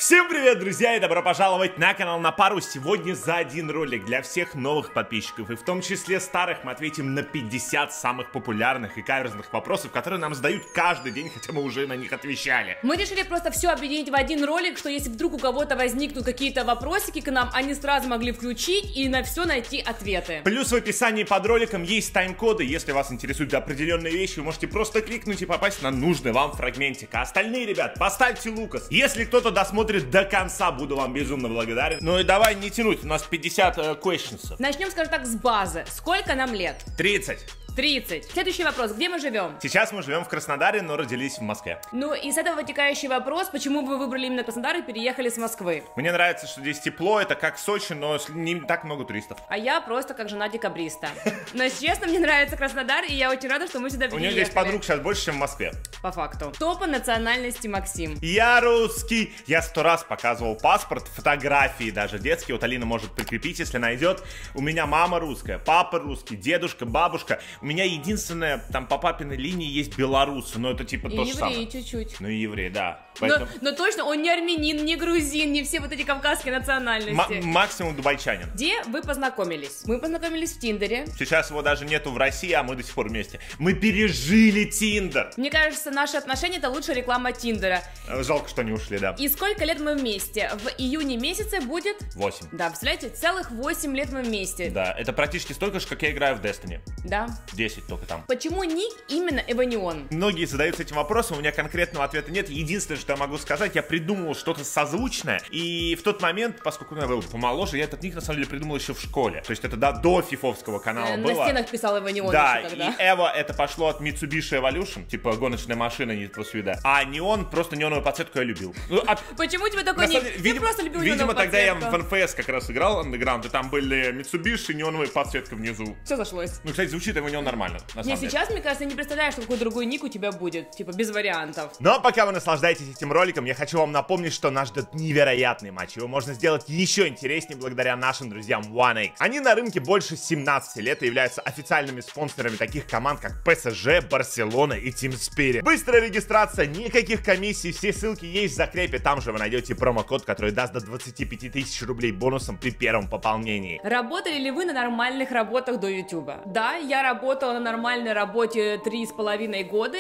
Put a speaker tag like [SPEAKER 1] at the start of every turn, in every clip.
[SPEAKER 1] Всем привет, друзья, и добро пожаловать на канал На Пару. Сегодня за один ролик для всех новых подписчиков, и в том числе старых, мы ответим на 50 самых популярных и каверзных вопросов, которые нам задают каждый день, хотя мы уже на них отвечали.
[SPEAKER 2] Мы решили просто все объединить в один ролик, что если вдруг у кого-то возникнут какие-то вопросики к нам, они сразу могли включить и на все найти ответы.
[SPEAKER 1] Плюс в описании под роликом есть тайм-коды. Если вас интересуют определенные вещи, вы можете просто кликнуть и попасть на нужный вам фрагментик. А остальные, ребят, поставьте лукас. Если кто-то досмотрит до конца, буду вам безумно благодарен. Ну и давай не тянуть, у нас 50 questions.
[SPEAKER 2] Начнем, скажем так, с базы. Сколько нам лет?
[SPEAKER 1] 30.
[SPEAKER 2] 30. Следующий вопрос. Где мы живем?
[SPEAKER 1] Сейчас мы живем в Краснодаре, но родились в Москве.
[SPEAKER 2] Ну и с этого вытекающий вопрос, почему вы выбрали именно Краснодар и переехали с Москвы?
[SPEAKER 1] Мне нравится, что здесь тепло, это как Сочи, но не так много туристов.
[SPEAKER 2] А я просто как жена декабриста. Но честно, мне нравится Краснодар, и я очень рада, что мы сюда переехали.
[SPEAKER 1] У нее здесь подруг сейчас больше, чем в Москве.
[SPEAKER 2] По факту. Кто по национальности Максим?
[SPEAKER 1] Я русский. Я 100 раз показывал паспорт, фотографии даже детские. Вот Алина может прикрепить, если найдет. У меня мама русская, папа русский, дедушка, бабушка. У меня единственное, там по папиной линии есть белорусы, но это типа то же самое.
[SPEAKER 2] И евреи чуть-чуть.
[SPEAKER 1] Ну и евреи, да. Поэтому...
[SPEAKER 2] Но точно он не армянин, не грузин, не все вот эти кавказские национальности.
[SPEAKER 1] Максимум дубайчанин.
[SPEAKER 2] Где вы познакомились? Мы познакомились в Тиндере.
[SPEAKER 1] Сейчас его даже нету в России, а мы до сих пор вместе. Мы пережили Тиндер.
[SPEAKER 2] Мне кажется, наши отношения — это лучшая реклама Тиндера.
[SPEAKER 1] Жалко, что не ушли, да.
[SPEAKER 2] И сколько лет мы вместе? В июне месяце будет...
[SPEAKER 1] 8.
[SPEAKER 2] Да, представляете, целых 8 лет мы вместе.
[SPEAKER 1] Да, это практически столько же, как я играю в Destiny.
[SPEAKER 2] Да.
[SPEAKER 1] 10 только там.
[SPEAKER 2] Почему ник именно Эванион?
[SPEAKER 1] Многие задаются этим вопросом, у меня конкретного ответа нет. Единственное, что я могу сказать, я придумал что-то созвучное. И в тот момент, поскольку я был помоложе, я этот ник на самом деле придумал еще в школе. То есть это до фифовского канала было.
[SPEAKER 2] На стенах писал Эванион.
[SPEAKER 1] Да,
[SPEAKER 2] еще тогда.
[SPEAKER 1] и Эва это пошло от Mitsubishi Evolution, типа гоночная машина, не Need for Speed. А неон, просто неоновую подсветку я любил. Ну,
[SPEAKER 2] почему тебе такой ник?
[SPEAKER 1] Видимо,
[SPEAKER 2] просто любил
[SPEAKER 1] видимо
[SPEAKER 2] неоновую
[SPEAKER 1] тогда я
[SPEAKER 2] подсветку.
[SPEAKER 1] в НФС как раз играл Underground, и там были Mitsubishi, неоновая подсветка внизу.
[SPEAKER 2] Все зашлось.
[SPEAKER 1] Ну, кстати, звучит его неон нормально, на самом деле.
[SPEAKER 2] Сейчас, мне кажется, я не представляю, что какой другой ник у тебя будет. Типа, без вариантов.
[SPEAKER 1] Но пока вы наслаждаетесь этим роликом, я хочу вам напомнить, что нас ждет невероятный матч. Его можно сделать еще интереснее благодаря нашим друзьям OneX. Они на рынке больше 17 лет и являются официальными спонсорами таких команд, как PSG, Барселона и Team Spirit. Быстрая регистрация, никаких комиссий, все ссылки есть в закрепе. Там же вы найдете промокод, который даст до 25 тысяч рублей бонусом при первом пополнении.
[SPEAKER 2] Работали ли вы на нормальных работах до Ютуба? Да, я работала на нормальной работе 3,5 года.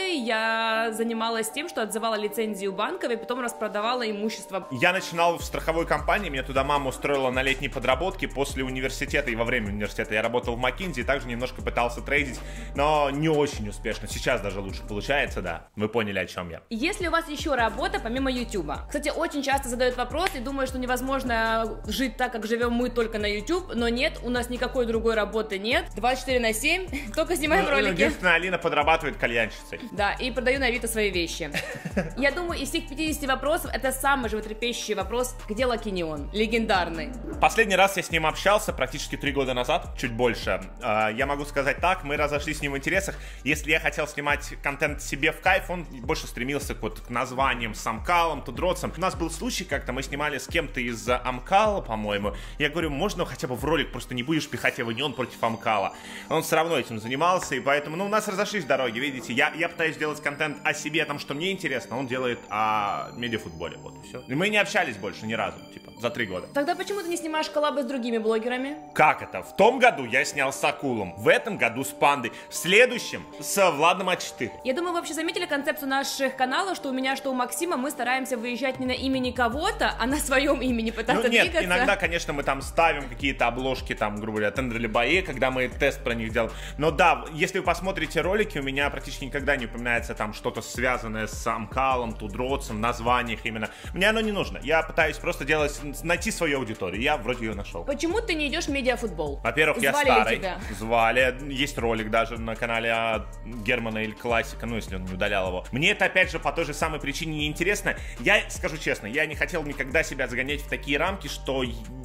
[SPEAKER 2] Я занималась тем, что отзывала лицензию банков и потом распродавала имущество.
[SPEAKER 1] Я начинал в страховой компании, меня туда мама устроила на летней подработке после университета и во время университета. Я работал в McKinsey и также немножко пытался трейдить, но не очень успешно. Сейчас даже лучше получается, да. Вы поняли, о чем я.
[SPEAKER 2] Есть ли у вас еще работа помимо Ютуба? Кстати, очень часто задают вопрос и думают, что невозможно жить так, как живем мы, только на YouTube, но нет, у нас никакой другой работы нет. 24/7, только снимаем ролики.
[SPEAKER 1] Единственное, Алина подрабатывает кальянщицей.
[SPEAKER 2] Да, и продаю на Авито свои вещи. Я думаю, из всех 50 вопросов это самый животрепещущий вопрос, где Лаки Неон? Легендарный.
[SPEAKER 1] Последний раз я с ним общался практически 3 года назад, чуть больше. Я могу сказать так, мы разошлись с ним в интересах. Если я хотел снимать контент себе в кайф, он больше стремился к названиям с Амкалом, Тудроцем. У нас был случай, как-то мы снимали с кем-то из Амкала, по-моему. Я говорю, можно хотя бы в ролик, просто не будешь пихать Эванион против Амкала. Он все равно этим занимался, и поэтому, у нас разошлись дороги, видите. Я пытаюсь делать контент о себе, там, что мне интересно, он делает о медиафутболе, вот и все. И мы не общались больше ни разу, типа, за 3 года.
[SPEAKER 2] Тогда почему ты не снимаешь коллабы с другими блогерами?
[SPEAKER 1] Как это? В том году я снял с Акулом, в этом году с Пандой, в следующем с Владом А4.
[SPEAKER 2] Я думаю, вы вообще заметили концепцию наших каналов, что у меня, что у Максима, мы стараемся выезжать не на имени кого-то, а на своем имени пытаться
[SPEAKER 1] нет,
[SPEAKER 2] двигаться.
[SPEAKER 1] иногда, конечно, мы там ставим какие-то обложки, там, грубо говоря, тендерли бои, когда мы тест про них делаем. Но да, если вы посмотрите ролики, у меня практически никогда не упоминается там что-то связанное с Амкалом, Тудроцем, названиях именно. Мне оно не нужно. Я пытаюсь просто найти свою аудиторию. Я вроде ее нашел.
[SPEAKER 2] Почему ты не идешь в медиафутбол?
[SPEAKER 1] Во-первых, я
[SPEAKER 2] Звали ли
[SPEAKER 1] старый.
[SPEAKER 2] тебя?
[SPEAKER 1] Звали. Есть ролик даже на канале Германа или Классика, ну, если он не удалял его. Мне это, опять же, по той же самой причине не интересно. Я скажу честно, я не хотел никогда себя загонять в такие рамки, что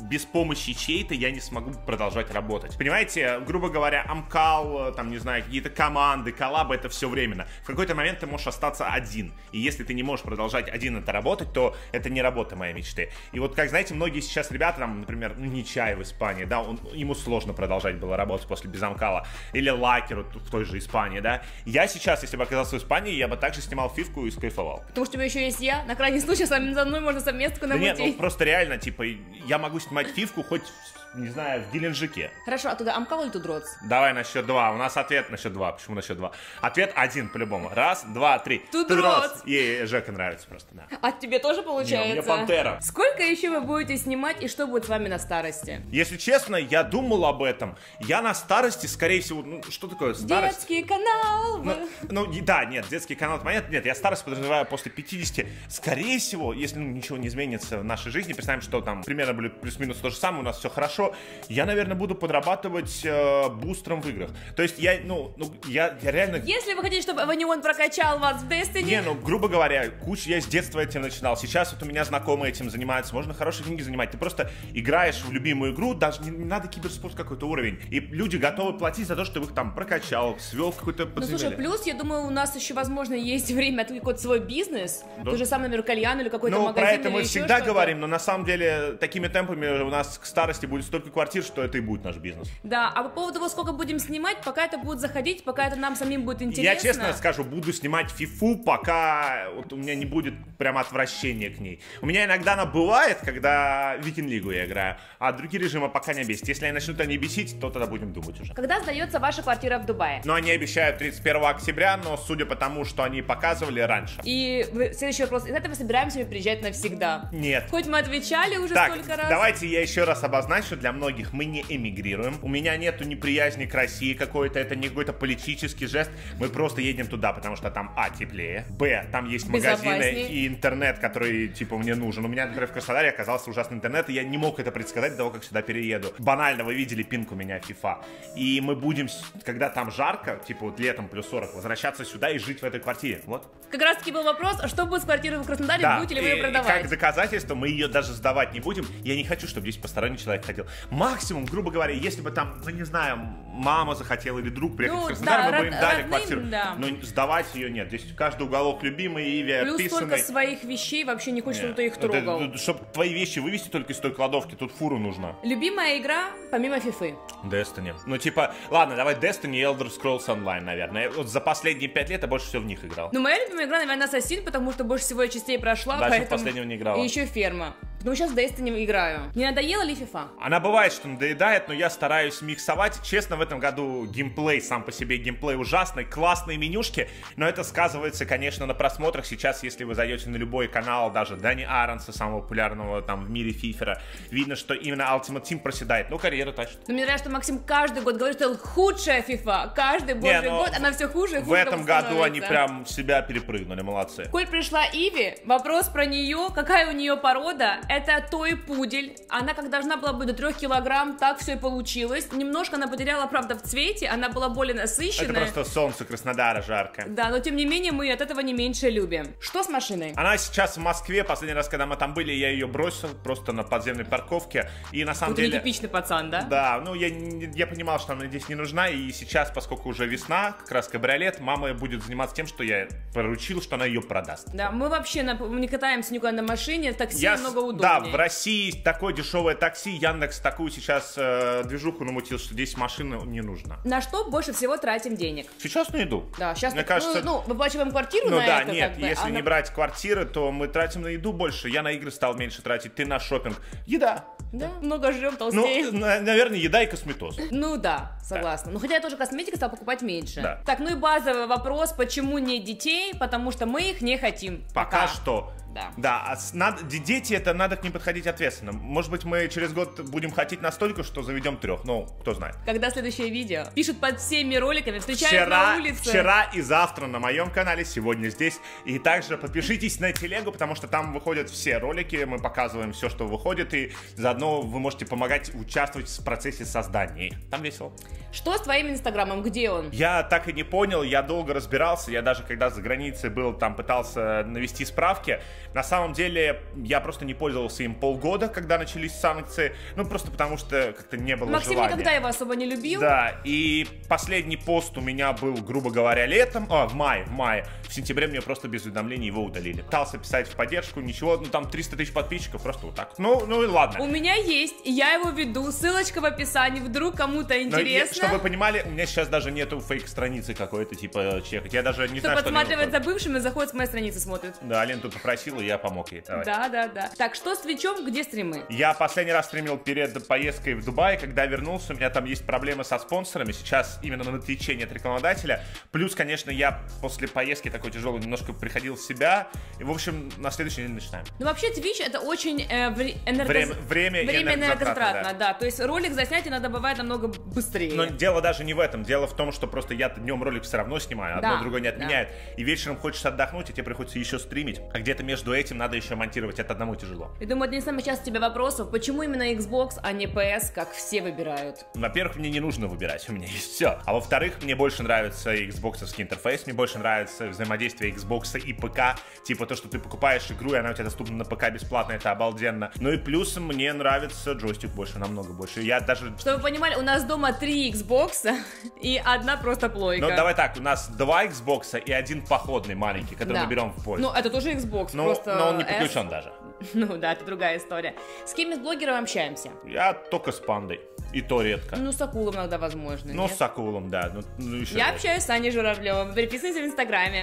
[SPEAKER 1] без помощи чьей-то я не смогу продолжать работать. Понимаете, грубо говоря, Амкал, там, не знаю, какие-то команды, коллабы, это все временно. В какой-то момент ты можешь остаться один. И если ты не можешь продолжать один это работать, то это не работа моей мечты. И вот, как знаете, многие сейчас ребята, там, например, Нечай в Испании, да, ему сложно продолжать было работать после Безамкала. Или Лакер в той же Испании, да. Я сейчас, если бы оказался в Испании, я бы также снимал фифку и скайфовал.
[SPEAKER 2] Потому что у тебя еще есть я. На крайний случай со мной можно совместку намутить.
[SPEAKER 1] Да нет, просто реально, типа, я могу снимать фифку хоть, не знаю, в Геленджике.
[SPEAKER 2] Хорошо, а туда Амкал или Тудроц?
[SPEAKER 1] Давай на счет 2. У нас ответ на счет 2. Почему на счет 2? Ответ 1 по-любому. 1, 2, 3.
[SPEAKER 2] Тудроц.
[SPEAKER 1] Ей Жека нравится просто, да.
[SPEAKER 2] А тебе тоже получается?
[SPEAKER 1] Не, у меня Пантера.
[SPEAKER 2] Сколько еще вы будете снимать и что будет с вами на старости?
[SPEAKER 1] Если честно, я думал об этом. Я на старости, скорее всего, что такое старость?
[SPEAKER 2] Детский канал.
[SPEAKER 1] Да, нет, детский канал, понятно. Нет, я старость подразумеваю после 50. Скорее всего, если ничего не изменится в нашей жизни, представим, что там примерно будет плюс-минус то же самое, у нас все хорошо, я, наверное, буду подрабатывать бустером в играх. То есть я реально...
[SPEAKER 2] Если вы хотите, чтобы Аванион прокачал вас в Destiny...
[SPEAKER 1] Не, грубо говоря, я с детства этим начинал. Сейчас вот у меня знакомые этим занимаются. Можно хорошие деньги занимать. Ты просто играешь в любимую игру, даже не надо киберспорт какой-то уровень. И люди готовы платить за то, чтобы их там прокачал, свел в какой-то подземелье.
[SPEAKER 2] Ну, слушай, плюс, я думаю, у нас еще, возможно, есть время открыть какой-то свой бизнес. Да. То же самое, например, кальян или какой-то магазин.
[SPEAKER 1] Ну, про это мы всегда говорим, но на самом деле такими темпами у нас к старости будет столько квартир, что это и будет наш бизнес.
[SPEAKER 2] Да, а по поводу того, сколько будем снимать, пока это будет заходить, пока это нам самим будет интересно.
[SPEAKER 1] Я честно скажу, буду снимать фифу, пока вот у меня не будет прям отвращения к ней. У меня иногда она бывает, когда Викинг-лигу я играю, а другие режимы пока не бесит. Если они начнут они бесить, то тогда будем думать уже.
[SPEAKER 2] Когда сдается ваша квартира в Дубае?
[SPEAKER 1] Ну, они обещают 31 октября, но судя по тому, что они показывали раньше.
[SPEAKER 2] И следующий вопрос. Из этого собираемся приезжать навсегда?
[SPEAKER 1] Нет.
[SPEAKER 2] Хоть мы отвечали уже
[SPEAKER 1] так,
[SPEAKER 2] столько раз.
[SPEAKER 1] Давайте я еще раз обозначу, для многих мы не эмигрируем. У меня нету неприязни к России какой-то, это не какой-то политический жест. Мы просто едем туда, потому что там теплее, там есть магазины и интернет, который типа мне нужен. У меня, например, в Краснодаре оказался ужасный интернет, и я не мог это предсказать до того, как сюда перееду. Банально, вы видели пинг у меня FIFA. И мы будем, когда там жарко, типа вот летом плюс 40, возвращаться сюда и жить в этой квартире. Вот.
[SPEAKER 2] Как раз таки был вопрос, а что будет с квартирой в Краснодаре,
[SPEAKER 1] да.
[SPEAKER 2] Будете ли вы ее продавать?
[SPEAKER 1] Как доказательство, мы ее даже сдавать не будем. Я не хочу, чтобы здесь посторонний человек ходил. Максимум, грубо говоря, если бы там, ну не знаю, мама захотела или друг приехать в Краснодар, мы бы им дали квартиру. Да. Но сдавать ее нет. Здесь каждый уголок любимый, Иви
[SPEAKER 2] плюс
[SPEAKER 1] описанный.
[SPEAKER 2] Плюс столько своих вещей, вообще не хочешь, чтобы ты их трогал.
[SPEAKER 1] Чтобы твои вещи вывести только из той кладовки, тут фуру нужно.
[SPEAKER 2] Любимая игра, помимо фифы?
[SPEAKER 1] Destiny. Ну типа, ладно, давай Destiny и Elder Scrolls Online, наверное. Вот за последние 5 лет я больше всего в них играл.
[SPEAKER 2] Ну, моя любимая игра, наверное, Assassin, потому что больше всего я частей прошла,
[SPEAKER 1] да,
[SPEAKER 2] поэтому...
[SPEAKER 1] последнего не играла.
[SPEAKER 2] И еще Ферма. Потому что сейчас в Destiny играю. Не надоела ли FIFA?
[SPEAKER 1] Она бывает, что надоедает, но я стараюсь миксовать. Честно, в этом году геймплей, сам по себе геймплей ужасный, классные менюшки, но это сказывается, конечно, на просмотрах. Сейчас, если вы зайдете на любой канал, даже Дани Аронса, самого популярного там в мире фифера, видно, что именно Ultimate Team проседает. Ну, карьера тащит.
[SPEAKER 2] Но мне нравится, что Максим каждый год говорит, что это худшая FIFA. Каждый божий год она все хуже и хуже.
[SPEAKER 1] В этом году они прям себя перепрыгнули, молодцы.
[SPEAKER 2] Коль пришла Иви, вопрос про нее, какая у нее порода. Это той-пудель. Она как должна была быть до 3 килограмм, так все и получилось. Немножко она потеряла, правда, в цвете, она была более насыщенная.
[SPEAKER 1] Это просто солнце Краснодара жарко.
[SPEAKER 2] Да, но тем не менее мы от этого не меньше любим. Что с машиной?
[SPEAKER 1] Она сейчас в Москве. Последний раз, когда мы там были, я ее бросил просто на подземной парковке. И на самом деле...
[SPEAKER 2] нетипичный пацан, да?
[SPEAKER 1] Да, ну я понимал, что она здесь не нужна. И сейчас, поскольку уже весна, как раз кабриолет, мама будет заниматься тем, что я поручил, что она ее продаст.
[SPEAKER 2] Да, мы вообще не катаемся никуда на машине, такси намного удобнее.
[SPEAKER 1] Да, в России такое дешевое такси, Яндекс такую сейчас движуху намутил, что здесь машина не нужна.
[SPEAKER 2] На что больше всего тратим денег?
[SPEAKER 1] Сейчас на еду.
[SPEAKER 2] Да, сейчас
[SPEAKER 1] мне кажется,
[SPEAKER 2] выплачиваем квартиру на
[SPEAKER 1] да,
[SPEAKER 2] это.
[SPEAKER 1] Нет, если не брать квартиры, то мы тратим на еду больше. Я на игры стал меньше тратить, ты на шопинг. Еда.
[SPEAKER 2] Да, много жрем, толстеем.
[SPEAKER 1] Ну, наверное, еда и косметоз.
[SPEAKER 2] Ну да, согласна. Да. Ну хотя я тоже косметику стал покупать меньше.
[SPEAKER 1] Да.
[SPEAKER 2] Так, ну и базовый вопрос, почему нет детей? Потому что мы их не хотим.
[SPEAKER 1] Пока что.
[SPEAKER 2] Да.
[SPEAKER 1] Да, дети, это надо к ним подходить ответственно. Может быть, мы через год будем хотеть настолько, что заведем 3, ну, кто знает.
[SPEAKER 2] Когда следующее видео? Пишут под всеми роликами, встречают на улице.
[SPEAKER 1] Вчера и завтра на моем канале, сегодня здесь. И также подпишитесь на телегу, потому что там выходят все ролики, мы показываем все, что выходит, и заодно вы можете помогать участвовать в процессе создания. Там весело.
[SPEAKER 2] Что с твоим инстаграмом? Где он?
[SPEAKER 1] Я так и не понял, я долго разбирался, я даже когда за границей был, там пытался навести справки. На самом деле, я просто не пользовался им полгода, когда начались санкции. Ну, просто потому что как-то не было
[SPEAKER 2] Максим
[SPEAKER 1] желания.
[SPEAKER 2] никогда его особо не любил.
[SPEAKER 1] Да, и последний пост у меня был, грубо говоря, летом, в мае. В сентябре мне просто без уведомлений его удалили. Пытался писать в поддержку, ничего, ну там 300 тысяч подписчиков, просто вот так. Ну и ладно.
[SPEAKER 2] У меня есть, я его веду, ссылочка в описании, вдруг кому-то интересно.
[SPEAKER 1] Чтобы вы понимали, у меня сейчас даже нету фейк-страницы какой-то, типа, чекать. Я даже не знаю, что...
[SPEAKER 2] Кто подсматривает за бывшими, заходит с моей страницы, смотрит.
[SPEAKER 1] Да, Алина тут попросила, я помог ей. Давай.
[SPEAKER 2] Да. Так, что с Твичом, где стримы?
[SPEAKER 1] Я последний раз стримил перед поездкой в Дубай, когда вернулся, у меня там есть проблемы со спонсорами, сейчас именно на Твиче нет рекламодателя. Плюс, конечно, я после поездки такой тяжелый немножко приходил в себя. И, в общем, на следующий день начинаем.
[SPEAKER 2] Ну, вообще, Twitch это очень
[SPEAKER 1] время
[SPEAKER 2] энергозатратно, да. То есть ролик заснять иногда бывает намного быстрее.
[SPEAKER 1] Но дело даже не в этом. Дело в том, что просто я днем ролик все равно снимаю, одно другое не отменяет. И вечером хочешь отдохнуть, и тебе приходится еще стримить. А где-то между этим надо еще монтировать. Это одному тяжело.
[SPEAKER 2] Я думаю, один из самых частых у тебя вопросов, почему именно Xbox, а не PS, как все выбирают?
[SPEAKER 1] Во-первых, мне не нужно выбирать, у меня есть все. А во-вторых, мне больше нравится Xbox-овский интерфейс, мне больше нравится взаимодействие Xbox и ПК. Типа то, что ты покупаешь игру, и она у тебя доступна на ПК бесплатно, это обалденно. Ну и плюс мне нравится джойстик больше, намного больше. Я даже...
[SPEAKER 2] Чтобы вы понимали, у нас дома 3 Xbox и одна просто плойка.
[SPEAKER 1] Ну давай так, у нас 2 Xbox и один походный маленький, который мы берем в поле.
[SPEAKER 2] Ну это тоже Xbox, просто...
[SPEAKER 1] Но он не подключен даже.
[SPEAKER 2] Ну да, это другая история. С кем из блогеров общаемся?
[SPEAKER 1] Я только с Пандой. И то редко.
[SPEAKER 2] Ну, с Акулом иногда возможно.
[SPEAKER 1] Ну, с Акулом, да. Ну, еще
[SPEAKER 2] я общаюсь с Аней Журавлевым. Переписываемся в Инстаграме.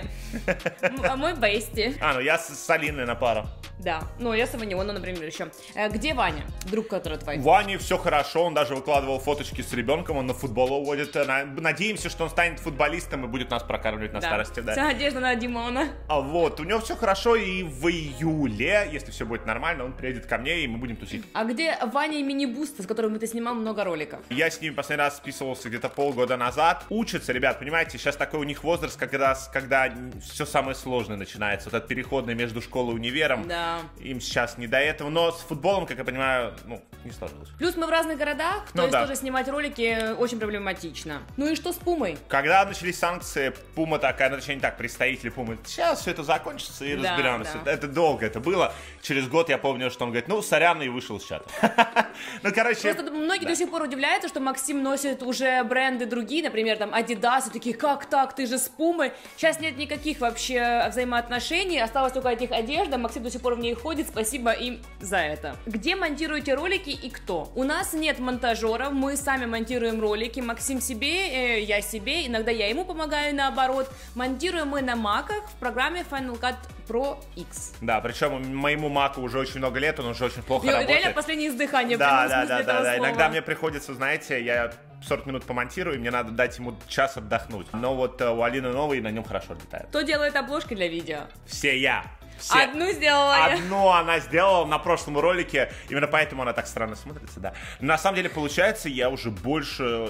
[SPEAKER 2] Мой бести.
[SPEAKER 1] Ну я с Алиной на пару.
[SPEAKER 2] Да. Ну, я с Аванионом, например, еще. Где Ваня? Друг, который твой.
[SPEAKER 1] Ване все хорошо. Он даже выкладывал фоточки с ребенком. Он на футбол уводит. Надеемся, что он станет футболистом и будет нас прокармливать на старости. Да.
[SPEAKER 2] Вся надежда на Димона.
[SPEAKER 1] А вот, у него все хорошо. И в июле, если все будет нормально, он приедет ко мне, и мы будем тусить.
[SPEAKER 2] А где Ваня и мини-буст, с которым ты снимал много роликов?
[SPEAKER 1] Я с ними последний раз списывался где-то полгода назад. Учатся, ребят, понимаете, сейчас такой у них возраст, когда все самое сложное начинается. Вот этот переходный между школой и универом.
[SPEAKER 2] Да.
[SPEAKER 1] Им сейчас не до этого. Но с футболом, как я понимаю, не сложилось.
[SPEAKER 2] Плюс мы в разных городах, то есть тоже снимать ролики очень проблематично. Ну и что с Пумой?
[SPEAKER 1] Когда начались санкции, Пума такая, точнее не так, представители Пумы, сейчас все это закончится и разберемся. Да. Это долго это было. Через год я помню, что он говорит, сорян, и вышел из чата. Ну, короче...
[SPEAKER 2] Просто многие до сих пор удивляются, что Максим носит уже бренды другие, например, там, Adidas, и такие, как так, ты же с Пумой. Сейчас нет никаких вообще взаимоотношений, осталась только от них одежда, Максим до сих пор в ней ходит, спасибо им за это. Где монтируете ролики и кто? У нас нет монтажеров, мы сами монтируем ролики, Максим себе, я себе, иногда я ему помогаю, наоборот. Монтируем мы на маках в программе Final Cut Pro X.
[SPEAKER 1] Да, причем моему маку уже очень много лет, он уже очень плохо работает.
[SPEAKER 2] Реально последнее издыхание.
[SPEAKER 1] Да. Иногда мне приходится, знаете, я 40 минут помонтирую, и мне надо дать ему час отдохнуть. Но вот у Алины новый, на нем хорошо летает.
[SPEAKER 2] Кто делает обложки для видео?
[SPEAKER 1] Все я.
[SPEAKER 2] Одну сделала я.
[SPEAKER 1] Одну она сделала на прошлом ролике, именно поэтому она так странно смотрится, да. На самом деле, получается, я уже больше,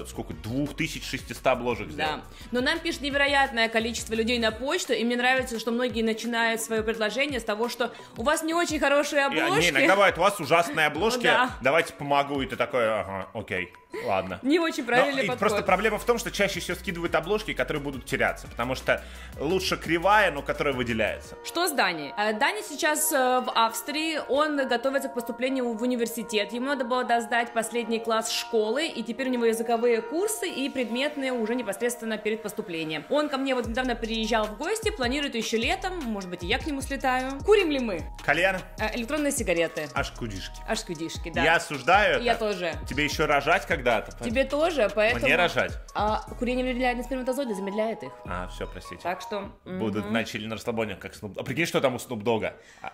[SPEAKER 1] 2600 обложек сделал.
[SPEAKER 2] Да, но нам пишет невероятное количество людей на почту, и мне нравится, что многие начинают свое предложение с того, что у вас не очень хорошие обложки.
[SPEAKER 1] Иногда бывает, у вас ужасные обложки, давайте помогу, и ты такой, ага, окей. Ладно.
[SPEAKER 2] Не очень правильный подход.
[SPEAKER 1] Просто проблема в том, что чаще всего скидывают обложки, которые будут теряться, потому что лучше кривая, но которая выделяется.
[SPEAKER 2] Что с Даней? Даня сейчас в Австрии, он готовится к поступлению в университет. Ему надо было сдать последний класс школы, и теперь у него языковые курсы и предметные уже непосредственно перед поступлением. Он ко мне вот недавно приезжал в гости, планирует еще летом, может быть, и я к нему слетаю. Курим ли мы?
[SPEAKER 1] Кальян?
[SPEAKER 2] Электронные сигареты.
[SPEAKER 1] Ашкудишки.
[SPEAKER 2] Ашкудишки, да.
[SPEAKER 1] Я осуждаю это.
[SPEAKER 2] Я тоже.
[SPEAKER 1] Тебе еще рожать когда-то?
[SPEAKER 2] Тебе тоже, поэтому...
[SPEAKER 1] Мне рожать?
[SPEAKER 2] Курение влияет на сперматозоиды, замедляет их.
[SPEAKER 1] Все, простите.
[SPEAKER 2] Так что...
[SPEAKER 1] Будут начали на расслабоне, как Снуп. А прикинь, что там у Снуп Дога.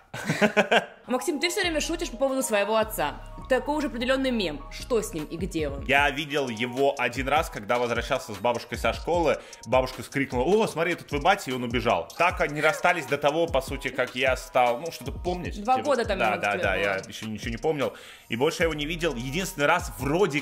[SPEAKER 2] Максим, ты все время шутишь по поводу своего отца. Такой уже определенный мем. Что с ним и где он?
[SPEAKER 1] Я видел его один раз, когда возвращался с бабушкой со школы. Бабушка скрикнула: «О, смотри, тут твой батя», и он убежал. Так они расстались до того, по сути, как я стал, что-то помнить.
[SPEAKER 2] 2 года там.
[SPEAKER 1] Да, я еще ничего не помнил. И больше я его не видел. Единственный раз вроде,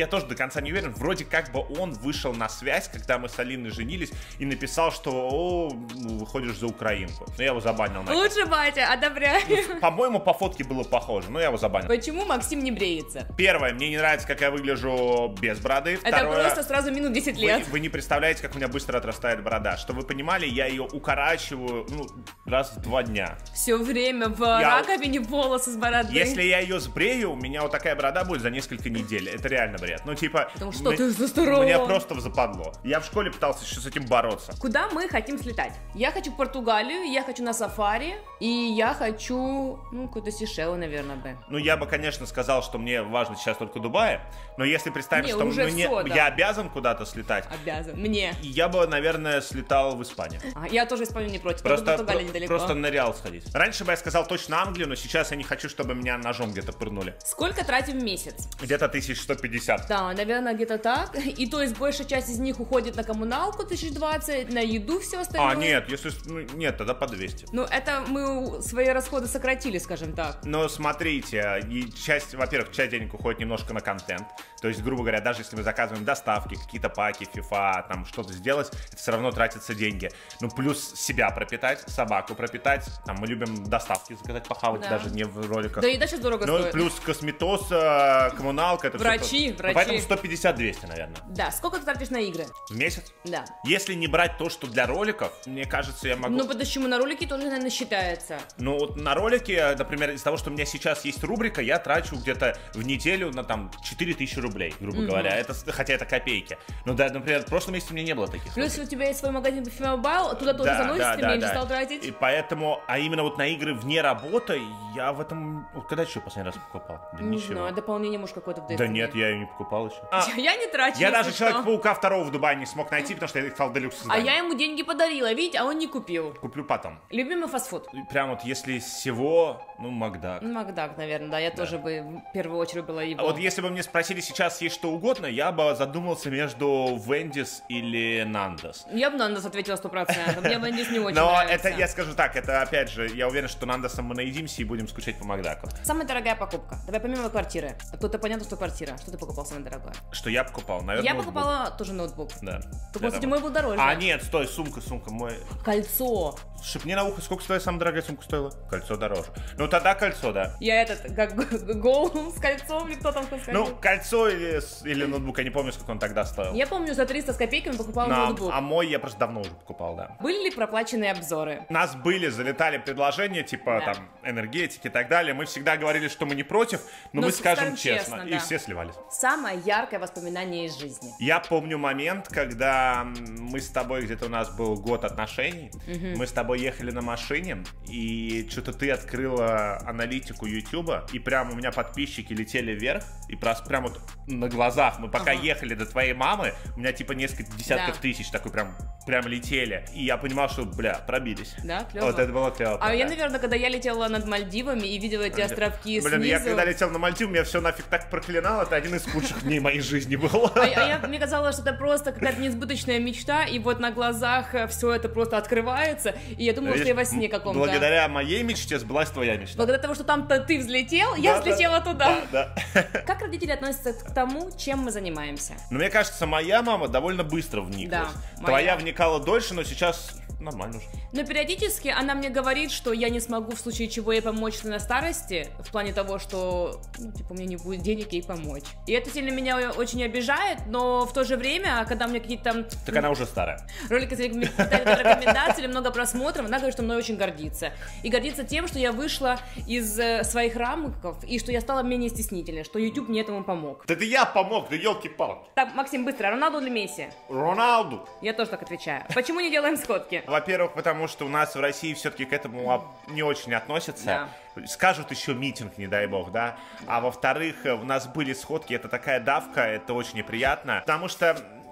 [SPEAKER 1] я тоже до конца не уверен, вроде как бы он вышел на связь, когда мы с Алиной женились, и написал, что выходишь за украинку. Но я его забанил.
[SPEAKER 2] Лучше батя, одобряю.
[SPEAKER 1] По-моему, по фотке было похоже, но я его забанил.
[SPEAKER 2] Почему Максим не бреется?
[SPEAKER 1] Первое, мне не нравится, как я выгляжу без бороды.
[SPEAKER 2] Это
[SPEAKER 1] Второе,
[SPEAKER 2] просто сразу минут 10 лет.
[SPEAKER 1] Вы не представляете, как у меня быстро отрастает борода. Чтобы вы понимали, я ее укорачиваю, раз в 2 дня.
[SPEAKER 2] Все время в раковине волосы с бороды.
[SPEAKER 1] Если я ее сбрею, у меня вот такая борода будет за несколько недель. Это реально бред.
[SPEAKER 2] Потому что ты застрон.
[SPEAKER 1] Меня просто западло. Я в школе пытался еще с этим бороться.
[SPEAKER 2] Куда мы хотим слетать? Я хочу в Португалию, я хочу на сафари, и я хочу, какую-то Сейшелы, наверное, бы.
[SPEAKER 1] Я бы, конечно, сказал, что мне важно сейчас только Дубай, но если представим, что я обязан куда-то слетать.
[SPEAKER 2] Обязан. Мне.
[SPEAKER 1] Я бы, наверное, слетал в Испанию.
[SPEAKER 2] Я тоже в Испанию не против,
[SPEAKER 1] просто
[SPEAKER 2] Португалия недалеко.
[SPEAKER 1] Просто на Реал сходить. Раньше бы я сказал точно Англию, но сейчас я не хочу, чтобы меня ножом где-то пырнули.
[SPEAKER 2] Сколько тратим в месяц?
[SPEAKER 1] Где-то 1150.
[SPEAKER 2] Да, наверное, где-то так. И то есть большая часть из них уходит на коммуналку 1020, на еду все остальное.
[SPEAKER 1] Нет, нет, тогда по 200.
[SPEAKER 2] Это мы свои расходы сократили, скажем так.
[SPEAKER 1] Но смотрите, во-первых, часть денег уходит немножко на контент. То есть, грубо говоря, даже если мы заказываем доставки, какие-то паки, FIFA, там что-то сделать, это все равно тратятся деньги. Плюс себя пропитать, собаку пропитать. Там мы любим доставки заказать, похавать, даже не в роликах.
[SPEAKER 2] Да, еда сейчас дорого стоит.
[SPEAKER 1] Плюс косметоз, коммуналка. Это
[SPEAKER 2] врачи.
[SPEAKER 1] Поэтому 150-200, наверное.
[SPEAKER 2] Да, сколько ты тратишь на игры?
[SPEAKER 1] В месяц?
[SPEAKER 2] Да.
[SPEAKER 1] Если не брать то, что для роликов, мне кажется, я могу...
[SPEAKER 2] Почему? На ролики тоже, наверное, считается.
[SPEAKER 1] На ролики, например, из-за того, что у меня сейчас есть рубрика, я трачу где-то в неделю на 4000 рублей, грубо говоря. Хотя это копейки. Например, в прошлом месяце у меня не было таких
[SPEAKER 2] Плюс
[SPEAKER 1] рубрик.
[SPEAKER 2] у тебя есть свой магазин FIFA Mobile, туда тоже заносится, ты меньше стал тратить.
[SPEAKER 1] И поэтому, именно на игры вне работы, я в этом... Когда еще последний раз покупал? Да
[SPEAKER 2] не
[SPEAKER 1] ничего.
[SPEAKER 2] знаю, дополнение, может, какое-то в Destiny.
[SPEAKER 1] Да нет, я ее не покупал еще.
[SPEAKER 2] Я не трачу.
[SPEAKER 1] Я даже Человека-паука 2 в Дубае не смог найти, потому что я стал делюкс.
[SPEAKER 2] А я ему деньги подарила, видите, а он не купил.
[SPEAKER 1] Куплю потом.
[SPEAKER 2] Любимый фастфуд?
[SPEAKER 1] Прям если из всего, Макдак.
[SPEAKER 2] Макдак, наверное, да, я тоже бы в первую очередь была его.
[SPEAKER 1] А вот если бы мне спросили сейчас есть что угодно, я бы задумался между Вендис или Нандос.
[SPEAKER 2] Я бы Нандос ответила 100%, мне Вендис не очень нравится.
[SPEAKER 1] Но я скажу так, это опять же, я уверен, что Нандосом мы наедимся и будем скучать по Макдаку.
[SPEAKER 2] Самая дорогая покупка, давай помимо квартиры. Тут понятно, что квартира. Что ты покупал самое дорогое?
[SPEAKER 1] Что я покупал? Наверное,
[SPEAKER 2] я покупала тоже ноутбук.
[SPEAKER 1] Да.
[SPEAKER 2] Только, кстати, мой был дороже.
[SPEAKER 1] Нет, стой, сумка мой.
[SPEAKER 2] Кольцо.
[SPEAKER 1] Шепни на ухо, сколько твоя самая дорогая сумка стоила? Кольцо дороже. Тогда кольцо, да.
[SPEAKER 2] Я как Гоулм с кольцом, или кто там сказал?
[SPEAKER 1] Кольцо или ноутбук, я не помню, сколько он тогда стоил.
[SPEAKER 2] Я помню, за 300 с копейками покупал ноутбук.
[SPEAKER 1] А мой я просто давно уже покупал, да.
[SPEAKER 2] Были ли проплаченные обзоры?
[SPEAKER 1] У нас залетали предложения, типа энергетики и так далее. Мы всегда говорили, что мы не против, но мы скажем честно. И все сливались.
[SPEAKER 2] Самое яркое воспоминание из жизни.
[SPEAKER 1] Я помню момент, когда мы с тобой, где-то у нас был год отношений, мы с тобой ехали на машине, и что-то ты открыла аналитику Ютуба, и прям у меня подписчики летели вверх, и прям вот на глазах, мы пока ехали до твоей мамы, у меня типа несколько десятков тысяч такой прям летели, и я понимал, что, пробились.
[SPEAKER 2] Да, клево.
[SPEAKER 1] Вот это было клево.
[SPEAKER 2] Я, наверное, когда я летела над Мальдивами и видела эти островки снизу...
[SPEAKER 1] я когда летел на Мальдивы, меня все нафиг так проклинало, это один из худших дней моей жизни был.
[SPEAKER 2] Мне казалось, что это просто какая-то несбыточная мечта, и вот на глазах все это просто открывается, и я думала, что я во сне каком-то.
[SPEAKER 1] Благодаря моей мечте сбылась твоя мечта.
[SPEAKER 2] Благодаря тому, что там-то ты взлетел, я взлетела туда.
[SPEAKER 1] Да.
[SPEAKER 2] Как родители относятся к тому, чем мы занимаемся?
[SPEAKER 1] Мне кажется, моя мама довольно быстро вникла. Твоя вникала дольше, но сейчас нормально уже.
[SPEAKER 2] Но периодически она мне говорит, что я не смогу в случае чего ей помочь на старости, в плане того, что, у меня не будет денег ей помочь. И это сильно меня очень обижает, но в то же время, когда у меня какие-то там...
[SPEAKER 1] Так она уже старая.
[SPEAKER 2] Ролики с рекомендациями, много просмотров, она говорит, что мной очень гордится. И гордится тем, что я вышла из своих рамков, и что я стала менее стеснительной, что YouTube мне этому помог.
[SPEAKER 1] Это я помог, да елки-палки.
[SPEAKER 2] Так, Максим, быстро, Роналду или Месси?
[SPEAKER 1] Роналду.
[SPEAKER 2] Я тоже так отвечаю. Почему не делаем сходки?
[SPEAKER 1] Во-первых, потому что у нас в России все-таки к этому не очень относятся. Скажут еще митинг, не дай бог, да. А во-вторых, у нас были сходки, это такая давка, это очень неприятно. Потому что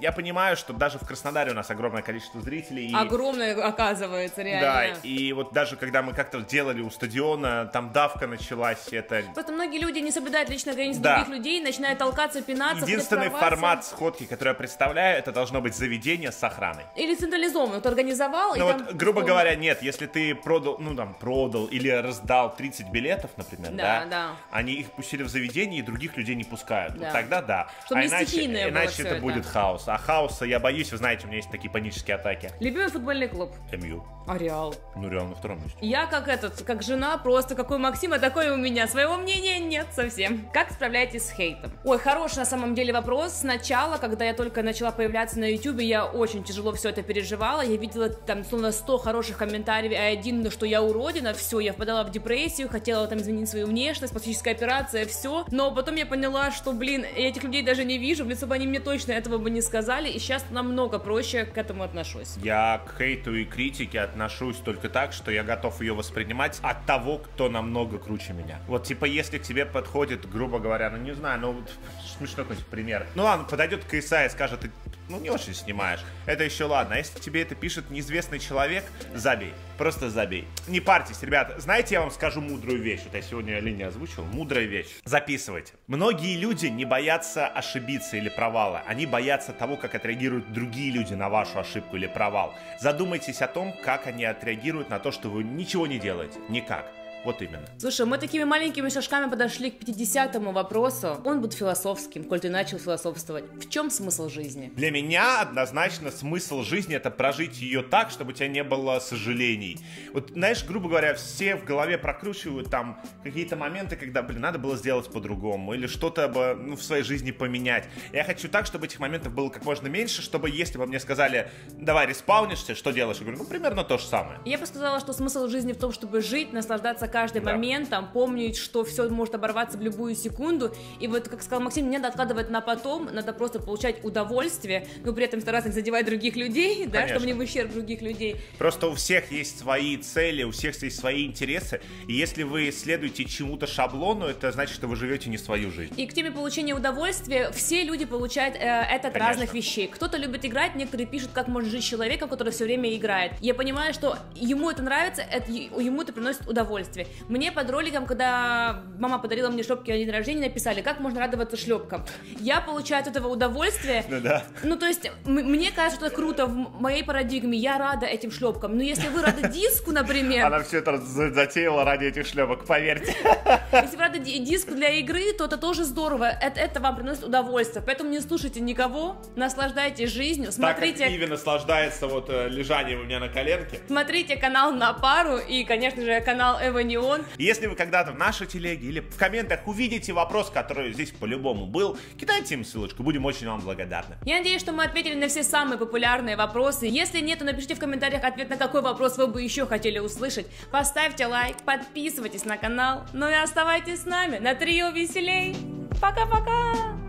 [SPEAKER 1] я понимаю, что даже в Краснодаре у нас огромное количество зрителей. И...
[SPEAKER 2] Огромное, оказывается, реально.
[SPEAKER 1] Да, и вот даже когда мы как-то делали у стадиона, там давка началась, это...
[SPEAKER 2] Просто многие люди не соблюдают личные границы других людей, начинают толкаться, пинаться,
[SPEAKER 1] единственный формат сходки, который я представляю, это должно быть заведение с охраной.
[SPEAKER 2] Или централизованно, вот организовал,
[SPEAKER 1] ну
[SPEAKER 2] и
[SPEAKER 1] вот,
[SPEAKER 2] там...
[SPEAKER 1] грубо говоря, нет, если ты продал или раздал 30 билетов, например, да, они их пустили в заведение и других людей не пускают. Вот тогда да.
[SPEAKER 2] Чтобы не стихийное было
[SPEAKER 1] иначе это будет хаос. А хаоса я боюсь, вы знаете, у меня есть такие панические атаки.
[SPEAKER 2] Любимый футбольный клуб?
[SPEAKER 1] МЮ.
[SPEAKER 2] А Реал?
[SPEAKER 1] Ну, Реал на втором месте.
[SPEAKER 2] Я как жена, просто какой Максима, такой у меня. Своего мнения нет совсем. Как справляетесь с хейтом? Ой, хороший на самом деле вопрос. Сначала, когда я только начала появляться на ютубе, я очень тяжело все это переживала. Я видела там, словно 100 хороших комментариев, а один, что я уродина, все, я впадала в депрессию, хотела там изменить свою внешность, пластическая операция, все. Но потом я поняла, что, блин, я этих людей даже не вижу, в лицо бы они мне точно этого бы не сказали, и сейчас намного проще к этому отношусь.
[SPEAKER 1] Я к хейту и критике отношусь только так, что я готов ее воспринимать от того, кто намного круче меня. Вот, типа, если к тебе подходит, грубо говоря, ну, не знаю, ну, смешной какой-нибудь пример. Ну, ладно, подойдет к КСА и скажет, ты, ну, не очень снимаешь. Это еще ладно. А если тебе это пишет неизвестный человек, забей. Просто забей. Не парьтесь, ребята. Знаете, я вам скажу мудрую вещь. Вот я сегодня линию озвучил. Мудрая вещь. Записывайте. Многие люди не боятся ошибиться или провала. Они боятся того, как отреагируют другие люди на вашу ошибку или провал. Задумайтесь о том, как они отреагируют на то, что вы ничего не делаете. Никак. Вот именно.
[SPEAKER 2] Слушай, мы такими маленькими шажками подошли к 50-му вопросу. Он будет философским, коль ты начал философствовать. В чем смысл жизни?
[SPEAKER 1] Для меня однозначно смысл жизни — это прожить ее так, чтобы у тебя не было сожалений. Вот, знаешь, грубо говоря, все в голове прокручивают там какие-то моменты, когда, надо было сделать по-другому, или что-то бы, в своей жизни поменять. Я хочу так, чтобы этих моментов было как можно меньше, чтобы если бы мне сказали, давай респаунишься, что делаешь? Я говорю, примерно то же самое.
[SPEAKER 2] Я бы сказала, что смысл жизни в том, чтобы жить, наслаждаться каждым моментом, помнить, что все может оборваться в любую секунду. И вот, как сказал Максим, не надо откладывать на потом, надо просто получать удовольствие, но при этом стараться не задевать других людей, да, чтобы не в ущерб других людей.
[SPEAKER 1] Просто у всех есть свои цели, у всех есть свои интересы, и если вы следуете чему-то шаблону, это значит, что вы живете не свою жизнь.
[SPEAKER 2] И к теме получения удовольствия все люди получают это от разных вещей. Кто-то любит играть, некоторые пишут, как может жить человеком, который все время играет. Я понимаю, что ему это нравится, ему это приносит удовольствие. Мне под роликом, когда мама подарила мне шлепки на день рождения, написали, как можно радоваться шлепкам. Я получаю от этого удовольствие. Ну, то есть, мне кажется, что это круто в моей парадигме. Я рада этим шлепкам. Но если вы рады диску, например...
[SPEAKER 1] Она все это затеяла ради этих шлепок, поверьте.
[SPEAKER 2] Если вы рады диску для игры, то это тоже здорово. Это вам приносит удовольствие. Поэтому не слушайте никого, наслаждайтесь жизнью. Смотрите...
[SPEAKER 1] Так как Иви наслаждается лежанием у меня на коленке.
[SPEAKER 2] Смотрите канал На Пару и, конечно же, канал Эвани.
[SPEAKER 1] Если вы когда-то в нашей телеге или в комментах увидите вопрос, который здесь по-любому был, кидайте им ссылочку, будем очень вам благодарны.
[SPEAKER 2] Я надеюсь, что мы ответили на все самые популярные вопросы. Если нет, то напишите в комментариях ответ, на какой вопрос вы бы еще хотели услышать. Поставьте лайк, подписывайтесь на канал, ну и оставайтесь с нами на Трио Веселей. Пока-пока!